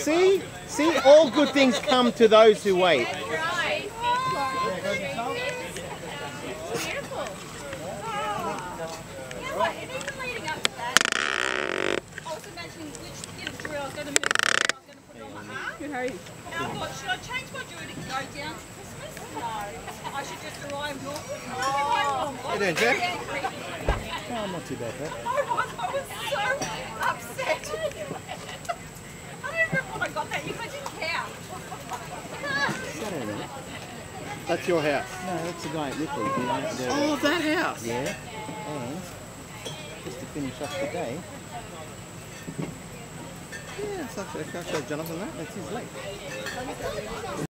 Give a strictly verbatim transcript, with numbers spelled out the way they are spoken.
See? See? All good things come to those who wait. Right. Beautiful. You know what? And even leading up to that, I was imagining which bit of jewelry I was going to move to where I was going to put it on my arm. Good, how are you? And I thought, should I change my jewelry to go down to Christmas? No. I should just arrive normal. Oh. How you doing, Jack? Oh, I'm not too bad, Pat. I was, I was so upset. I don't remember when I got that. You guys didn't care. Shut it in. That's your house? No, that's the guy at Ripley. The, Oh, that house? yeah. And just to finish off the day, Yeah, it's actually, can I show Jonathan that? that's his lake.